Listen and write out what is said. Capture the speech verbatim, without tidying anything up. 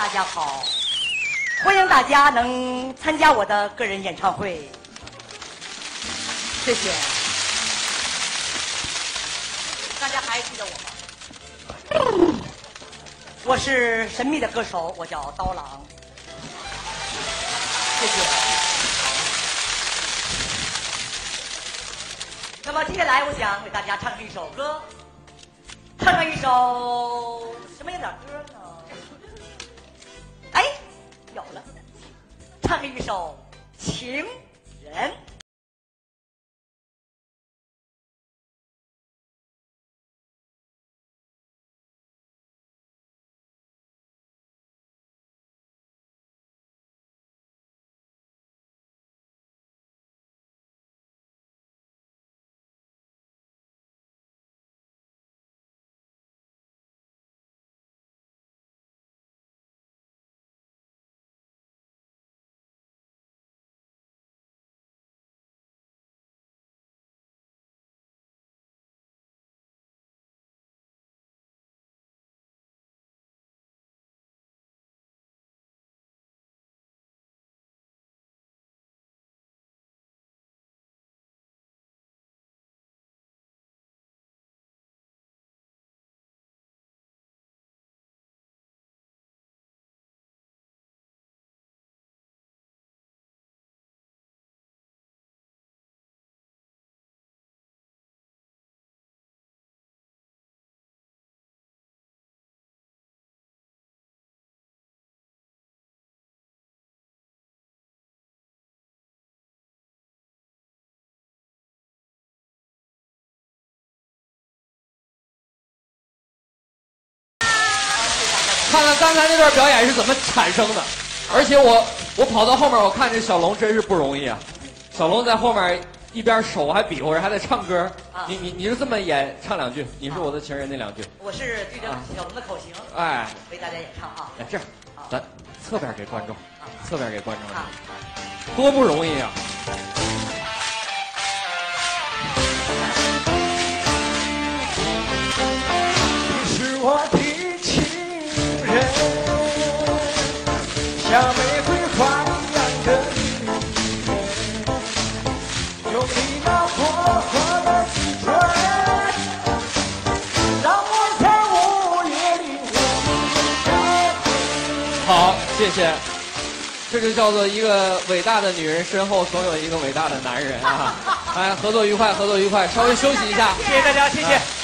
大家好，欢迎大家能参加我的个人演唱会，谢谢。大家还记得我吗？我是神秘的歌手，我叫刀郎，谢谢。那么接下来，我想为大家唱一首歌，唱唱一首什么样的歌呢？哎，有了，唱一首《情人》。 看看刚才那段表演是怎么产生的，而且我我跑到后面，我看这小龙真是不容易啊！小龙在后面一边手还比划着，还在唱歌。啊、你你你是这么演唱两句？你是我的情人那两句？ 我是对着小龙的口型， 哎， 为大家演唱啊！ 哎，这样，咱侧边给观众，侧边给观众，多不容易啊！ 你是我的。像玫瑰花一样的女人，用你那活泼的青春，让我在午夜里我好，谢谢。这就叫做一个伟大的女人身后总有一个伟大的男人啊！哎，合作愉快，合作愉快，稍微休息一下。 谢谢大家，谢谢。